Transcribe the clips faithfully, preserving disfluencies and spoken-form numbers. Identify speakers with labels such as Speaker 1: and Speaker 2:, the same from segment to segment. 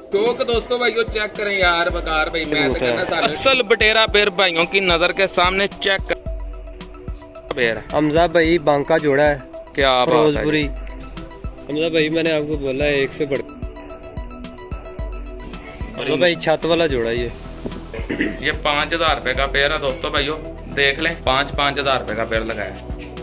Speaker 1: शौक दोस्तों भाइयों चेक करें यार बकार भाई, मैं तो कहना सारे असल बटेरा पेड़ भाइयों की नजर के सामने चेक कर।
Speaker 2: हमजा भाई बांका जोड़ा है,
Speaker 1: क्या
Speaker 2: फिरोजपुरी। हमजा भाई मैंने आपको बोला है एक से बढ़ तो भाई छत वाला जोड़ा ये
Speaker 1: ये पाँच हजार रुपए का पेड़ है दोस्तों भाइयों, देख लें पाँच पाँच हजार रुपए का पेड़ लगाया।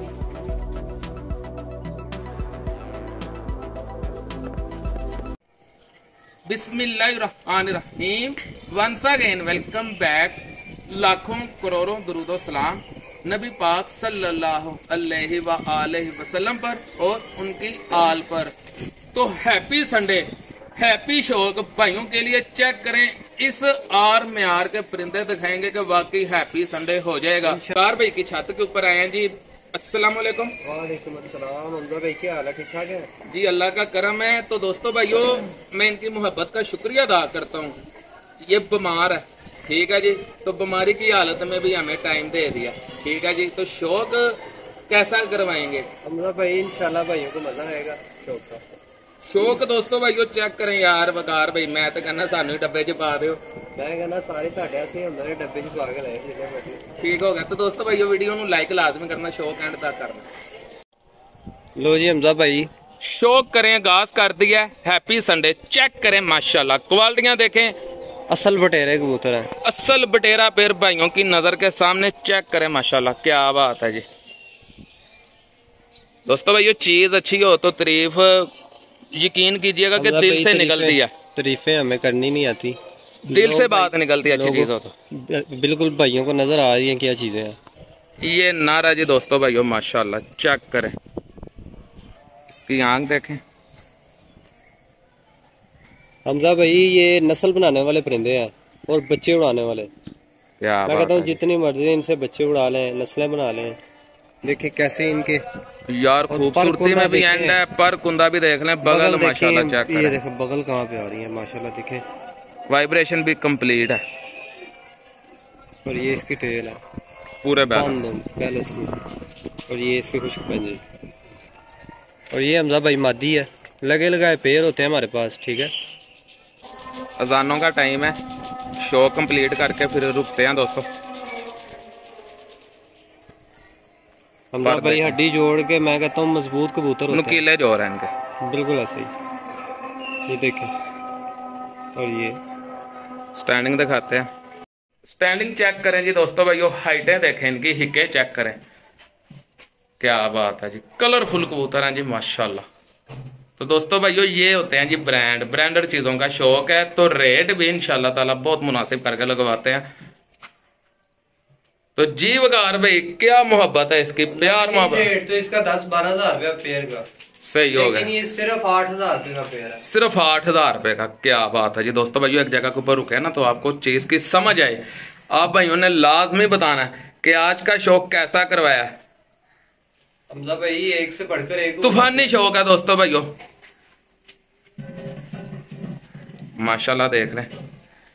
Speaker 1: बिस्मिल्लाहिर्रहमानिर्रहीम। Once again welcome back. लाखों करोड़ों दुरूदो सलाम नबी पाक सल्लल्लाहु अलैहि व आलिहि वसल्लम पर और उनकी आल पर। तो हैप्पी संडे, हैप्पी शौक भाइयों के लिए। चेक करें इस आर म्यार के परिंदे दिखाएंगे कि वाकई हैप्पी संडे हो जाएगा। कार भाई की छत के ऊपर आए हैं जी। अस्सलाम वालेकुम।
Speaker 2: वालेकुम अस्सलाम। हमजा भाई क्या हाल है, ठीक ठाक है
Speaker 1: जी? अल्लाह का करम है। तो दोस्तों भाइयों मैं इनकी मोहब्बत का शुक्रिया अदा करता हूँ। ये बीमार है, ठीक है जी, तो बीमारी की हालत में भी हमें टाइम दे दिया, ठीक है जी। तो शौक कैसा करवाएंगे
Speaker 2: हमजा भाई? इंशाल्लाह भाइयों को मजा आएगा शौक का।
Speaker 1: शौक दोस्तों भाइयों चेक करें यार बकार भाई, मैं तो कहना सानू डब्बे च पा दो।
Speaker 2: मैं कहना सारे ਤੁਹਾਡੇ ਅਸੀਂ ਹੁੰਦੇ ਨੇ ਡੱਬੇ ਚ ਪਾ ਕੇ ਲੈ ਜਿੰਨੇ
Speaker 1: ठीक हो गया। तो दोस्तों भाइयों वीडियो ਨੂੰ लाइक लाजमी करना, शौक एंड तक करना।
Speaker 2: लो जी हमजा भाई
Speaker 1: शौक करें आगाज कर दिया। Happy Sunday. चेक करें माशाल्लाह, क्वालिटियां देखें,
Speaker 2: असल बटेरे कबूतर है,
Speaker 1: असल बटेरा पेड़ भाइयों की नजर के सामने चेक करें माशाल्लाह, क्या बात है जी। दोस्तों भाइयों चीज अच्छी हो तो तारीफ यकीन कीजिएगा कि दिल से निकलती है।
Speaker 2: तारीफें हमें करनी नहीं आती,
Speaker 1: दिल से बात निकलती है अच्छी चीज हो तो।
Speaker 2: बिल्कुल भाइयों को नजर आ रही है क्या चीजें हैं।
Speaker 1: ये नारा जी दोस्तों भाइयों माशाल्लाह, चेक करें इसकी आंख देखें।
Speaker 2: हमजा भाई ये नस्ल बनाने वाले परिंदे हैं और बच्चे उड़ाने वाले।
Speaker 1: क्या
Speaker 2: मैं कहता हूँ जितनी मर्जी इनसे बच्चे उड़ा लें, नस्लें बना लें। देखिए कैसे इनके
Speaker 1: यार खूबसूरती में भी एंड है, पर कुंदा भी देख लें, बगल माशाल्लाह चेक करें।
Speaker 2: ये देखो बगल कहाँ पे आ रही है माशाल्लाह, देखें
Speaker 1: वाइब्रेशन भी कंप्लीट है।
Speaker 2: और ये इसकी टेल है
Speaker 1: पूरे बैलेंस
Speaker 2: बैलेंस में, और ये इसके कुछ पंजे। और ये हमजा भाई मादी है, लगे लगाए पेड़ होते हैं हमारे पास, ठीक है।
Speaker 1: अजानों का टाइम है, शो कंप्लीट करके फिर रुकते हैं दोस्तों।
Speaker 2: हमजा भाई हड्डी जोड़ के मैं कहता हूँ मजबूत कबूतर होते हैं,
Speaker 1: नुकीले जोड़ हैं इनके,
Speaker 2: बिल्कुल ऐसे ही। ये देखें, और ये
Speaker 1: स्टैंडिंग दिखाते हैं। स्टैंडिंग चेक करें जी दोस्तों भाइयों, हाइटें देखें इनकी, हिक्के चेक करें, क्या बात है जी। कलरफुल कबूतर हैं जी माशाल्लाह। तो दोस्तों भाइयों ये होते हैं जी ब्रांड, ब्रांडेड चीजों का शौक है तो रेट भी इंशाल्लाह ताला बहुत मुनासिब करके लगवाते हैं। तो जी वकार भाई क्या मोहब्बत है इसकी, प्यार मोहब्बत।
Speaker 2: तो इसका दस बारह हजार रुपया पेड़ का
Speaker 1: सही हो गया,
Speaker 2: ये सिर्फ आठ हजार रुपए का पेड़ है,
Speaker 1: सिर्फ आठ हजार रुपए का। क्या बात है जी दोस्तों भाइयों, एक जगह के ऊपर रुके ना तो आपको चीज की समझ आए। आप भाइयों ने लाजमी बताना है कि आज का शौक कैसा करवाया है।
Speaker 2: हमजा भाई एक से बढ़कर एक
Speaker 1: तूफानी शौक है दोस्तों भाइयों माशाल्लाह, देख रहे हैं।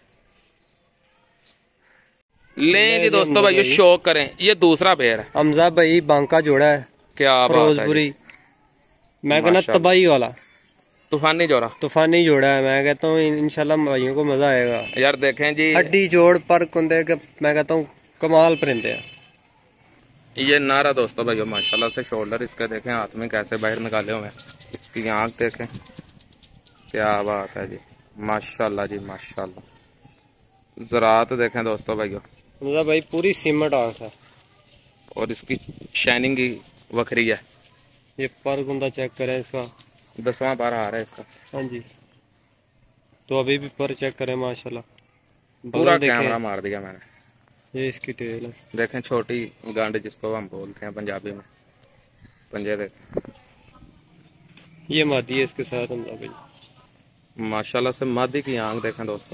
Speaker 1: लें जी दोस्तों भाइयों शौक करें, ये दूसरा पेड़ है।
Speaker 2: हमजा भाई बांका जोड़ा है,
Speaker 1: क्या
Speaker 2: फिरोजपुरी। मैं कहना तबाही वाला
Speaker 1: तूफानी जोड़ा,
Speaker 2: तूफानी जोड़ा है। मैं कहता हूँ इंशाल्लाह भाइयों को मजा आएगा।
Speaker 1: यार देखें जी
Speaker 2: हड्डी जोड़ पर कुंदे के, मैं कहता हूँ कमाल परिंदे हैं।
Speaker 1: ये नारा दोस्तों भाइयों माशाल्लाह से शोल्डर इसके देखें, हाथ में कैसे बाहर निकाले हुए हैं, इसकी आंख देखें, क्या बात है जी माशाल्लाह जी माशाल्लाह। ज़रात देखें दोस्तों भाइयों,
Speaker 2: हमजा भाई पूरी सीमेंट आंख है
Speaker 1: और इसकी शाइनिंग ही वखरी है।
Speaker 2: ये पर कुंदा चेक करें, इसका
Speaker 1: दसवां बार आ रहा है इसका।
Speaker 2: हाँ जी, तो अभी भी पर चेक करें माशाल्लाह,
Speaker 1: पूरा कैमरा मार दिया मैंने।
Speaker 2: ये इसकी टेल है,
Speaker 1: देखें छोटी गांड जिसको हम बोलते हैं पंजाबी में, पंजे देखें।
Speaker 2: ये मादी है इसके साथ हमजा भाई
Speaker 1: माशाल्लाह से। मादी की आंख देखें दोस्तों।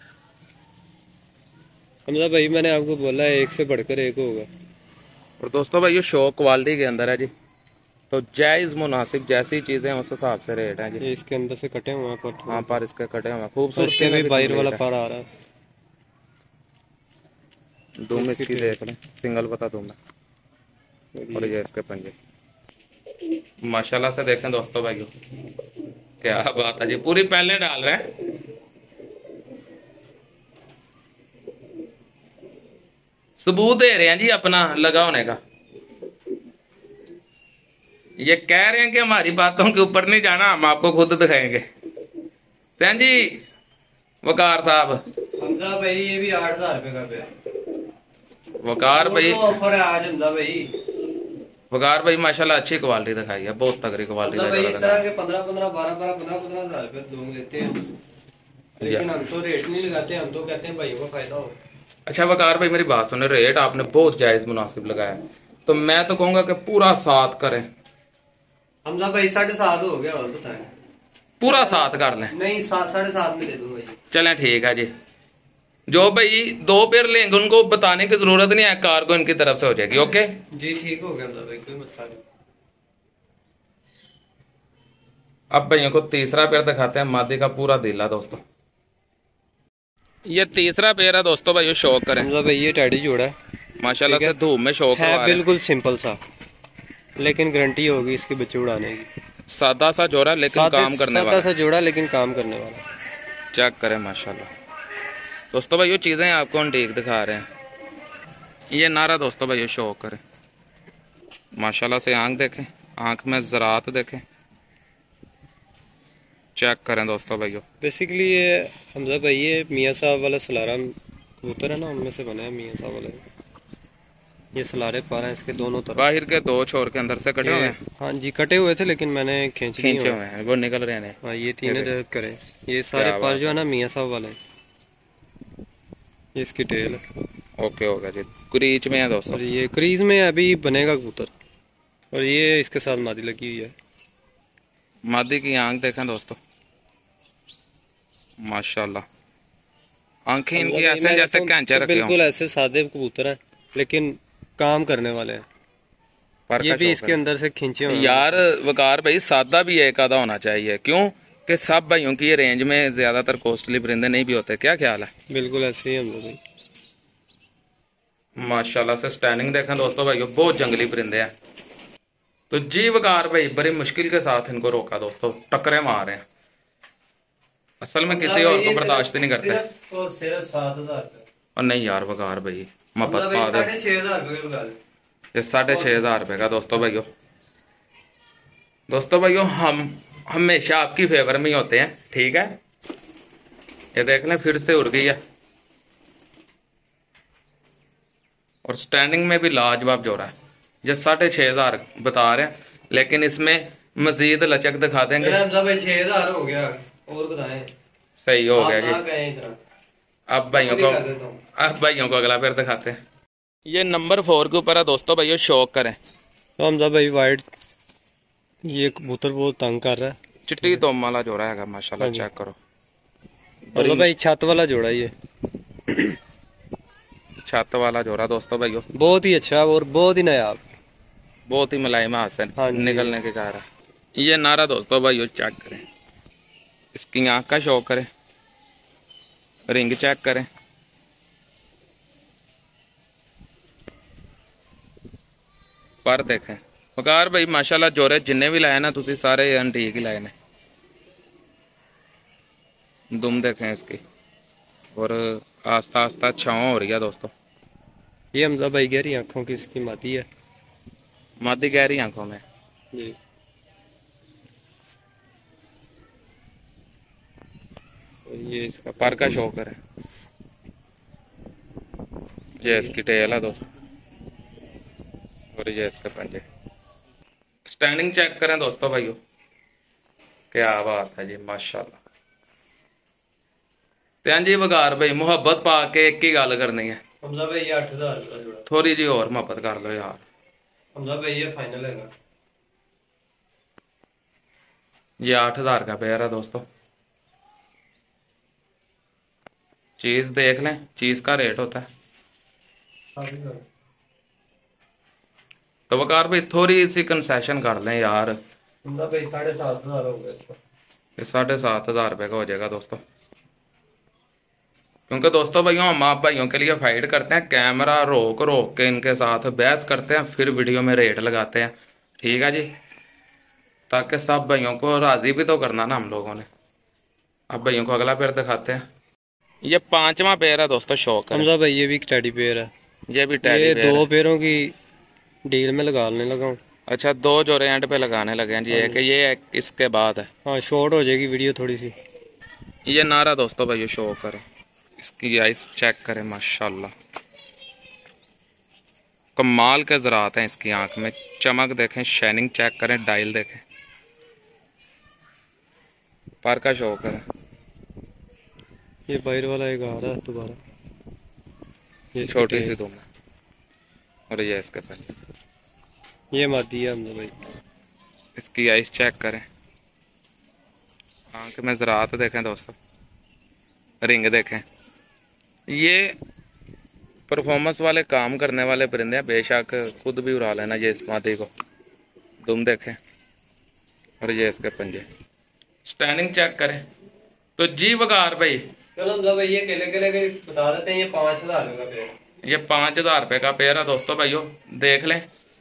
Speaker 2: हमजा भाई मैंने आपको बोला है एक से बढ़कर एक होगा।
Speaker 1: और दोस्तों भाई ये शौक क्वालिटी के अंदर है जी, तो जायज मुनासिब जैसी चीजें उस हिसाब से रेट है जी।
Speaker 2: ये इसके अंदर से कटे हुए हैं पर,
Speaker 1: हाँ पर इसके कटे हुए खूबसूरत,
Speaker 2: इसके भी बाहर वाला पर आ रहा है।
Speaker 1: दूम इसकी देख लें, सिंगल पता दूम है, और ये इसके पंजे माशाल्लाह से देखें दोस्तों भाइयों, क्या बात है जी। पूरी पहले डाल रहे हैं, सबूत दे रहे हैं जी अपना लगा होने का। ये कह रहे हैं कि हमारी बातों के ऊपर नहीं जाना, हम आपको खुद दिखाएंगे। भैन जी वकार साहब,
Speaker 2: हमजा भाई ये भी आठ हजार रुपए का पे
Speaker 1: वकार भाई
Speaker 2: ऑफर है आज हमजा भाई।
Speaker 1: वकार भाई माशाल्लाह अच्छी क्वालिटी दिखाई है, बहुत तगड़ी क्वालिटी
Speaker 2: भाई। इस तरह के पंद्रह पंद्रह बारह बारह पंद्रह पंद्रह हजार रुपए लोग लेते हैं, लेकिन हम तो रेट नहीं लगाते, हम तो कहते हैं भाइयों को फायदा हो।
Speaker 1: अच्छा वकार भाई मेरी बात सुने, रेट आपने बहुत जायज मुनासिब लगाया, तो मैं तो कहूंगा कि पूरा सात करें।
Speaker 2: हमजा भाई साढ़े सात हो गया, और बताएं।
Speaker 1: पूरा सात कर लें?
Speaker 2: नहीं सात साढ़े सात में दे दूंगा जी। चलें
Speaker 1: ठीक है जी। जो भाई दो पेयर लेंगे उनको बताने की जरूरत नहीं है, कार को इनकी तरफ से हो जाएगी। ओके
Speaker 2: जी ठीक हो गया भाई, कोई मसला नहीं।
Speaker 1: अब भैया को तीसरा पेयर दिखाते हैं, मादी का पूरा दिला दोस्तों। ये तीसरा पेयर है दोस्तों, भाई शौक करें
Speaker 2: भाई। ये टैडी जोड़ा है
Speaker 1: माशाल्लाह से, धूप में शौक
Speaker 2: है, बिल्कुल सिंपल सा, लेकिन गारंटी होगी इसके बच्चे उड़ाने की।
Speaker 1: सादा सा जोड़ा लेकिन काम करने वाला,
Speaker 2: सादा सा जोड़ा लेकिन काम करने वाला।
Speaker 1: चेक करें माशाल्लाह दोस्तों भाई, ये चीजें आपको अनटीक दिखा रहे हैं। ये नारा दोस्तों भाई शौक करें माशाल्लाह से, आंख देखें, आंख में ज़रात देखें, चेक करें दोस्तों भाइयों।
Speaker 2: बेसिकली ये हमजा भाई ये मियाँ साहब वाला सलारा कबूतर है ना, उनमें से बना है मियाँ साहब वाला। ये सलारे पा रहे हैं इसके दोनों तरफ, बाहर
Speaker 1: के दो छोर के अंदर से कटे हुए हैं।
Speaker 2: हाँ जी कटे हुए थे, लेकिन मैंने खींच
Speaker 1: खींचे हुए हैं, वो निकल रहे हैं।
Speaker 2: हाँ ये तीनों करे, ये सारे पर जो है ना मियाँ साहब वाले। ये इसकी टेल है।
Speaker 1: ओके हो गया जी, क्रीज में है दोस्तों,
Speaker 2: ये क्रीज में अभी बनेगा कबूतर। और ये इसके साथ मादी लगी हुई है।
Speaker 1: मादी की आंख देखें दोस्तों माशाल्लाह, आंखें इनकी ऐसे जैसे कैंचे रखे हों।
Speaker 2: बिल्कुल ऐसे सादे कबूतर हैं, लेकिन काम करने वाले हैं। पर ये भी इसके अंदर से खींचे हुए
Speaker 1: यार वकार भाई, सादा भी एक आधा होना चाहिए, क्यों कि सब भाइयों की ये रेंज में ज्यादातर कॉस्टली परिंदे नहीं भी होते। क्या ख्याल है?
Speaker 2: बिल्कुल ऐसे ही हम लोग भाई
Speaker 1: माशाल्लाह से। स्टैंडिंग देखें दोस्तों भाइयों, बहुत जंगली परिंदे हैं। तो जी वकार भाई बड़ी मुश्किल के साथ इनको रोका दोस्तों, टक्करे मार रहे हैं। असल में किसी और को बर्दाश्त नहीं करते।
Speaker 2: और सिर्फ सात हजार
Speaker 1: और नहीं यार वकार भाई मपत पा दे, ये साढ़े छह हजार रुपए का दोस्तों भाइयों। दोस्तों भाइयों हम हमेशा आपकी फेवर में ही होते हैं, ठीक है। ये देख लें फिर से उड़ गई है, और स्टैंडिंग में भी लाजवाब जोड़ा है। ये साढ़े छह हजार बता रहे हैं, लेकिन इसमें मजीद लचक दिखा देंगे।
Speaker 2: छह हजार हो गया, और बताएं।
Speaker 1: सही हो गया जी। अब भाइयों को अब भाइयों को अगला पेयर दिखाते हैं। ये नंबर फोर के ऊपर है दोस्तों भाइयों, शौक करें।
Speaker 2: तो हमजा भाई वाइट, ये कबूतर बहुत तंग कर रहा है।
Speaker 1: चिट्टी तोम वाला जोड़ा है माशाल्लाह, चेक करो।
Speaker 2: और भाई छत वाला जोड़ा, ये
Speaker 1: छत वाला जोड़ा दोस्तों भाइयों,
Speaker 2: बहुत ही अच्छा और बहुत ही नायाब,
Speaker 1: बहुत ही मुलायम हाथ से निकलने के कारण। ये नारा दोस्तों भाइयों चेक करें, इसकी आंख का शौक करें, रिंग चेक करें, पर देखें वकार भाई माशाल्लाह जोरे जिन्ने भी लाए ना तुसी सारे एंटीक ही लाए ने। दुम देखें इसकी, और आस्ता आस्ता छाँव हो रही है दोस्तों।
Speaker 2: ये हमजा भाई गहरी आंखों की इसकी मादी है,
Speaker 1: मादी गहरी आंखों में
Speaker 2: जी।
Speaker 1: ये इसका पर का शौक है, ये इसकी टेल है दोस्तों, और ये इसके पंजे। स्टैंडिंग चेक करें दोस्तों भाइयों, क्या बात है जी माशाल्लाह। त्यान जी वकार भाई मुहब्बत पा के एक ही गल करनी है।
Speaker 2: हमजा भाई ये आठ हजार का जोड़ा,
Speaker 1: थोड़ी जी और मोहब्बत कर लो यार।
Speaker 2: हमजा भाई ये फाइनल है,
Speaker 1: ये आठ हजार का पेयर है दोस्तों। चीज देख लें, चीज का रेट होता है। तो वकार भाई थोड़ी सी कंसेशन कर लें यार।
Speaker 2: भाई साढ़े सात हजार हो गया इसका,
Speaker 1: ये साढ़े सात हजार रुपए का हो जाएगा दोस्तों। क्योंकि दोस्तों भाइयों हम आप भाइयों के लिए फाइट करते हैं, कैमरा रोक रोक के इनके साथ बहस करते हैं, फिर वीडियो में रेट लगाते हैं, ठीक है जी, ताकि सब भाइयों को राजी भी तो करना ना हम लोगों ने। अब भाइयों को अगला पेयर दिखाते हैं। ये पांचवा पेयर है दोस्तों, शौक है।
Speaker 2: हमजा भाई ये भी टेडी पेयर है,
Speaker 1: ये भी टैडी
Speaker 2: ये
Speaker 1: बेयर
Speaker 2: दो
Speaker 1: है।
Speaker 2: पेयरों की डील में लगाने लगा हूँ।
Speaker 1: अच्छा, दो जोड़े एंड पे लगाने लगे हैं जी,
Speaker 2: हाँ
Speaker 1: एक ये इसके बाद है।
Speaker 2: हाँ, शॉर्ट हो जाएगी वीडियो थोड़ी सी।
Speaker 1: ये नारा दोस्तों भाई शो करें, इसकी आइस चेक करें, माशाल्लाह कमाल के ज़रात हैं इसकी आंख में, चमक देखें, शाइनिंग चेक करें, डायल देखें, पर का शो करें।
Speaker 2: ये बाहर वाला एक आ रहा है दोबारा, ये
Speaker 1: छोटी सी दुम है और ये इसके पहले,
Speaker 2: ये मादी है हमने भाई।
Speaker 1: इसकी आइस चेक करें, आंख में ज़रात देखें दोस्तों, रिंग देखें। ये परफॉर्मेंस वाले काम करने वाले परिंदे हैं, बेशक खुद भी उड़ा लेना ये इस मादी को। दुम देखें और ये इसके पंजे, स्टैंडिंग चेक करें। तो जी वकार भाई,
Speaker 2: चलो मतलब भाई ये केले केले के बता देते हैं, ये पाँच हजार रुपये का पेड़।
Speaker 1: ये पाँच हजार रुपये का पेयर है दोस्तों भाइयों, देख लें।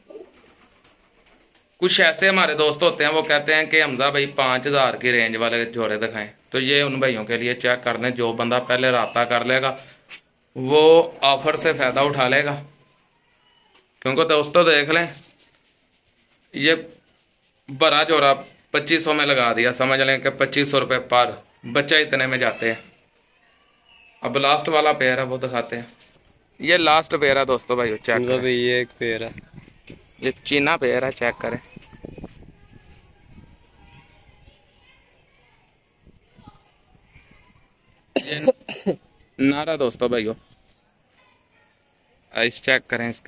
Speaker 1: कुछ ऐसे हमारे दोस्त होते हैं वो कहते हैं कि हमजा भाई पाँच हजार की रेंज वाले जोड़े दिखाएं, तो ये उन भाइयों के लिए चेक कर लें। जो बंदा पहले राब्ता कर लेगा वो ऑफर से फायदा उठा लेगा, क्योंकि दोस्तों देख लें ये बड़ा जोड़ा पच्चीस सौ में लगा दिया, समझ लें कि पच्चीस सौ रुपये पर बच्चा इतने में जाते हैं। अब लास्ट वाला पेयर है वो दिखाते हैं। ये लास्ट पेयर है दोस्तों भाई, चेक
Speaker 2: मतलब भाई ये एक पेड़ है,
Speaker 1: ये चीना पेयर है, चेक करें। ये नारा दोस्तों भाइयों, आइस चेक करें इसके,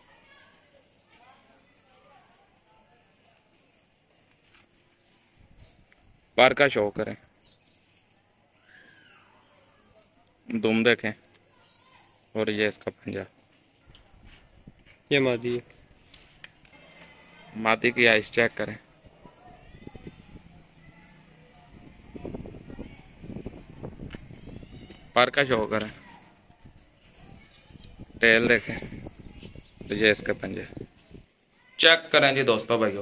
Speaker 1: पर का शो करें, दुम देखें और ये इसका पंजा।
Speaker 2: ये मादी है।
Speaker 1: मादी की आइस चेक करें, पर का शो करें, टेल देखें, तो ये इसके पंजे चेक करें जी दोस्तों भाइयों।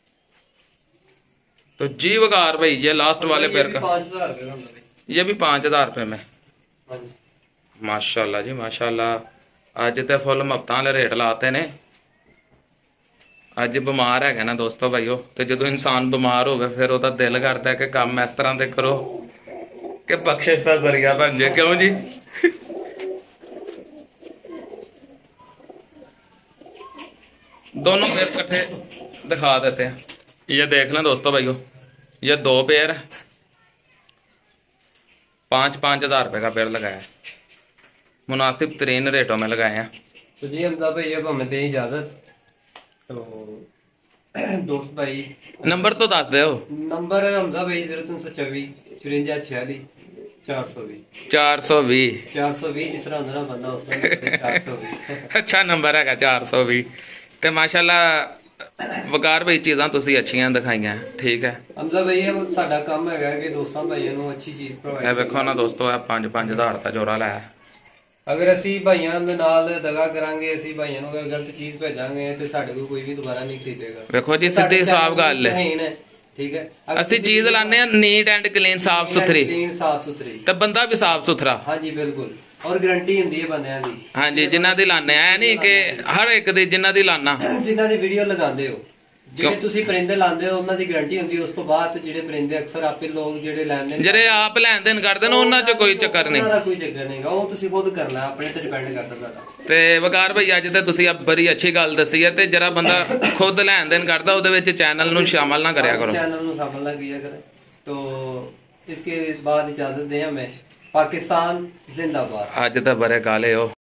Speaker 1: तो जी वकार भाई ये लास्ट वाले पेयर का
Speaker 2: पाँच हजार रुपये का,
Speaker 1: ये भी पाँच हजार रुपये में।
Speaker 2: हाँ जी।
Speaker 1: माशाल्लाह जी माशाल्लाह, अज तो फुल मफ्तां वाले रेट लाते ने। अज बीमार है ना दोस्तों भाइयों, तो जो इंसान बीमार हो फिर वह दिल करता है कि काम इस तरह के करो कि बख्शिश का जरिया बन जाए, क्यों जी। दोनों पेयर इकट्ठे दिखा देते हैं। ये देख लें दोस्तों भाइयों, ये दो पेयर है, पाँच पाँच हजार रुपये का पेयर लगाया है, मुनासिब तरीन रेटों में लगाए हैं।
Speaker 2: तो जी हमजा भाई अब हमें दे इजाजत। तो दोस्त भाई
Speaker 1: नंबर तो दस दो।
Speaker 2: नंबर है हमजा भाई जीरो तीन सौ चौबी चुरंजा छियाली चार सौ भी
Speaker 1: चार सौ भी
Speaker 2: चार सौ भी जिस तरह होंगे ना बंदा उस तरह चार सौ भी
Speaker 1: अच्छा नंबर है चार सौ भी। तो माशाल्लाह वकार भाई चीज़ां तुसी अच्छियां दिखाइयां, ठीक है।
Speaker 2: हमजा भाई ये साडा काम है कि दोस्तों भाइयों ਨੂੰ अच्छी चीज प्रोवाइड।
Speaker 1: ਇਹ ਵੇਖੋ ਨਾ ਦੋਸਤੋ, ਇਹ ਪੰਜ ਪੰਜ ਹਜ਼ਾਰ ਦਾ ਜੋੜਾ ਲਾਇਆ।
Speaker 2: ਅਗਰ ਅਸੀਂ ਭਾਈਆਂ ਦੇ ਨਾਲ ਦਗਾ ਕਰਾਂਗੇ, ਅਸੀਂ ਭਾਈਆਂ ਨੂੰ ਅਗਰ ਗਲਤ ਚੀਜ਼ ਭੇਜਾਂਗੇ ਤੇ ਸਾਡੇ ਕੋਲ ਕੋਈ ਵੀ ਦੁਬਾਰਾ ਨਹੀਂ ਖਰੀਦੇਗਾ।
Speaker 1: ਵੇਖੋ ਜੀ ਸਿੱਧੀ ਸਾਫ਼ ਗੱਲ ਹੈ,
Speaker 2: ਠੀਕ ਹੈ।
Speaker 1: ਅਸੀਂ ਚੀਜ਼ ਲਾਣੇ ਆ ਨੀਟ ਐਂਡ ਕਲੀਨ, ਸਾਫ਼ ਸੁਥਰੀ,
Speaker 2: ਕਲੀਨ ਸਾਫ਼ ਸੁਥਰੀ,
Speaker 1: ਤੇ ਬੰਦਾ ਵੀ ਸਾਫ਼ ਸੁਥਰਾ।
Speaker 2: ਹਾਂਜੀ ਬਿਲਕੁਲ, ਔਰ ਗਾਰੰਟੀ ਹੁੰਦੀ ਹੈ ਬੰਦਿਆਂ ਦੀ।
Speaker 1: ਹਾਂਜੀ ਜਿਨ੍ਹਾਂ ਦੀ ਲਾਣੇ ਆ, ਨਹੀਂ ਕਿ ਹਰ ਇੱਕ ਦੀ ਜਿਨ੍ਹਾਂ ਦੀ ਲਾਣਾ,
Speaker 2: ਜਿਨ੍ਹਾਂ ਦੀ ਵੀਡੀਓ ਲਗਾਉਂਦੇ ਹੋ, ਜਿਹੜੇ ਤੁਸੀਂ ਪਰਿੰਦੇ ਲਾਉਂਦੇ ਹੋ ਉਹਨਾਂ ਦੀ ਗਾਰੰਟੀ ਹੁੰਦੀ ਹੈ। ਉਸ ਤੋਂ ਬਾਅਦ ਜਿਹੜੇ ਪਰਿੰਦੇ ਅਕਸਰ ਆਪੇ ਲੋਕ ਜਿਹੜੇ ਲੈਂਦੇ ਨੇ,
Speaker 1: ਜਿਹੜੇ ਆਪ ਲੈਣ ਦੇਣ ਕਰਦੇ ਨੇ, ਉਹਨਾਂ 'ਚ ਕੋਈ ਚੱਕਰ ਨਹੀਂ,
Speaker 2: ਉਹਨਾਂ ਦਾ ਕੋਈ ਚੱਕਰ ਨਹੀਂਗਾ, ਉਹ ਤੁਸੀਂ ਖੁਦ ਕਰਨਾ, ਆਪਣੇ ਤੇ ਡਿਪੈਂਡ ਕਰਦਾ ਤੁਹਾਡਾ।
Speaker 1: ਤੇ ਵਕਾਰ ਭਾਈ ਅੱਜ ਤੇ ਤੁਸੀਂ ਬੜੀ ਅੱਛੀ ਗੱਲ ਦੱਸੀ ਹੈ, ਤੇ ਜਿਹੜਾ ਬੰਦਾ ਖੁਦ ਲੈਣ ਦੇਣ ਕਰਦਾ ਉਹਦੇ ਵਿੱਚ ਚੈਨਲ ਨੂੰ ਸ਼ਾਮਲ ਨਾ ਕਰਿਆ ਕਰੋ,
Speaker 2: ਚੈਨਲ ਨੂੰ ਸ਼ਾਮਲ ਨਾ ਕੀਤਾ ਕਰੇ। तो इसके बाद इजाजत दें हमें। पाकिस्तान जिंदाबाद।
Speaker 1: ਅੱਜ ਤਾਂ ਬੜੇ ਕਾਲੇ ਹੋ।